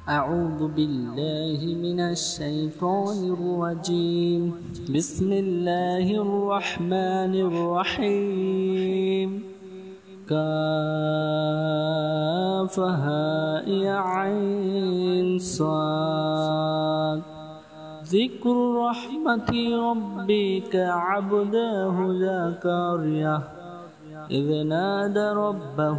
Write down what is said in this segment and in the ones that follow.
أعوذ بالله من الشيطان الرجيم. بسم الله الرحمن الرحيم. كافها يا عين صاد. ذكر رحمة ربك عبده زكريا إذ نادى ربه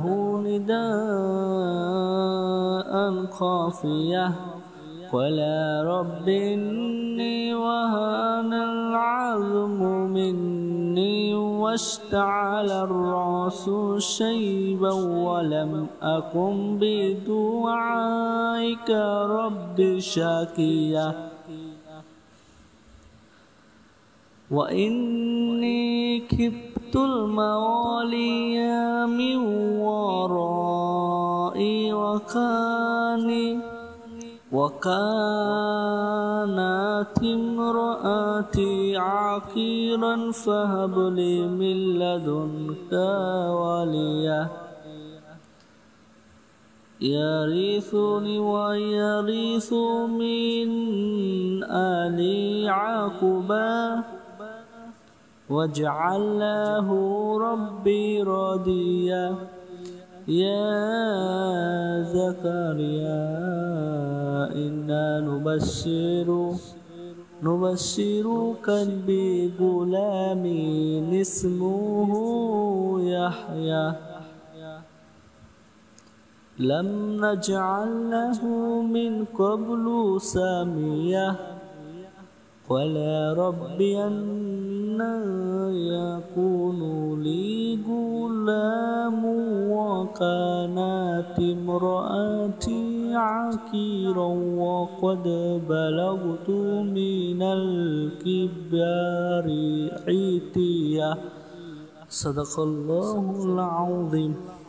نداء خافية قال رب إني وهن العظم مني واشتعل الرأس شيبا ولم أكن بدعائك رب شقيا وإني خفت الموالي من ورائي وكانت امرأتي عاقرا فهب لي من لدنك وليا يرثني ويرث من آل يعقوب واجعل له ربي رضيا يا زكريا إنا نبشرك بغلام اسمه يحيى لم نجعل له من قبل سميا قال رب أنى يكون لي غلام وكانت امرأتي عاقرا وقد بلغت من الكبر عتيا. صدق الله العظيم.